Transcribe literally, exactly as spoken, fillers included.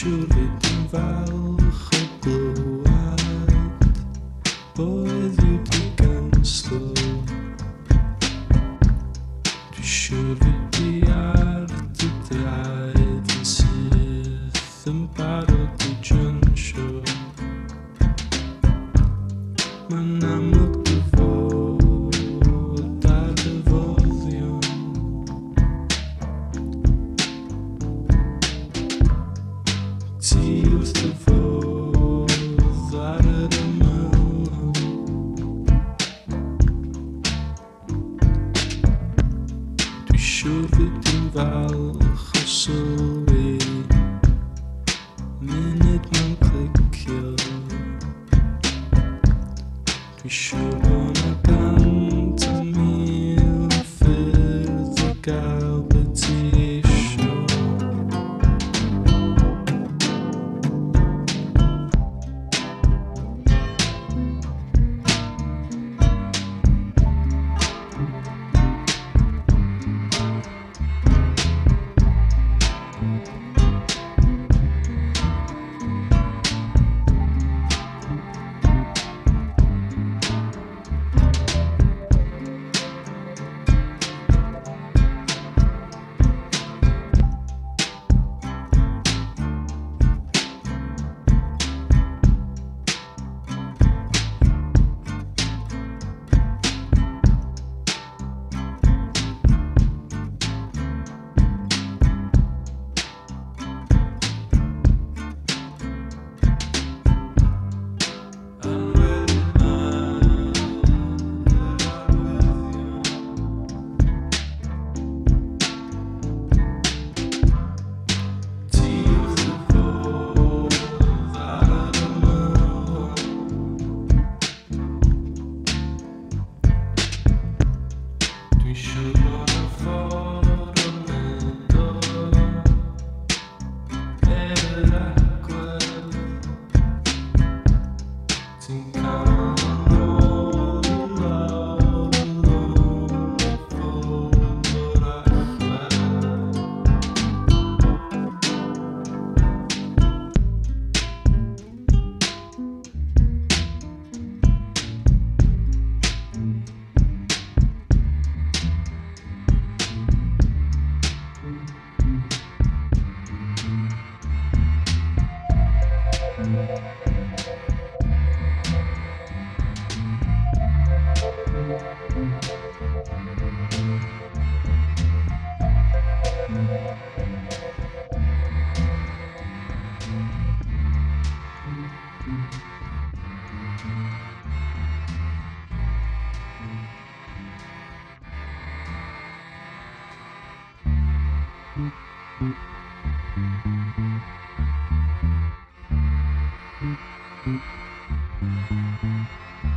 شوفت valgeblauwt, boys ut I kan stå. Du skjøvet I hjertet deg til siden bare til kjønnsjø. Men jeg måtte få der det var igjen. Tidligste for der er det mellom. Du skjøvet din valgresøl I minnet man klikker. Du skjøver kan ta min physical petition. Thank you.